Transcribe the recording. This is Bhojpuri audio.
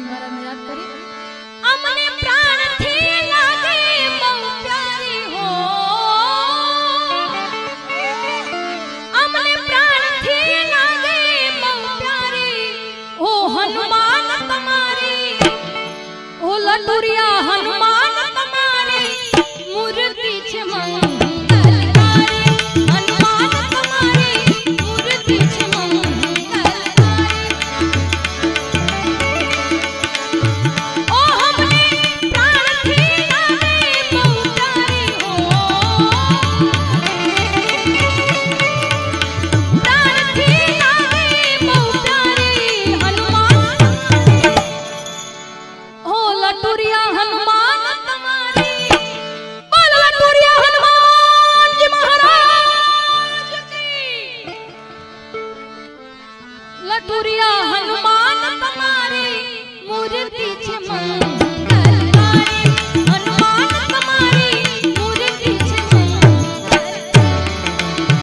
महाराज ने याद करी अमने प्राण थी लागे बहु प्यारी हो अमने प्राण थी लागे बहु प्यारी ओ हनुमान तुम्हारी ओ लटुरिया हनुमान तुम्हारी मूर्ति छे मंगलकारी हनुमान तुम्हारी मूर्ति छे मंगलकारी ओ हमने प्राण थी लागे बहु प्यारी हो प्राण थी लागे बहु प्यारी हनुमान ओ लटुरिया हनुमान तुम्हारी बोल लटुरिया हनुमान जी महाराज की लटुरिया हनुमान तुम्हारी मूर्ति छे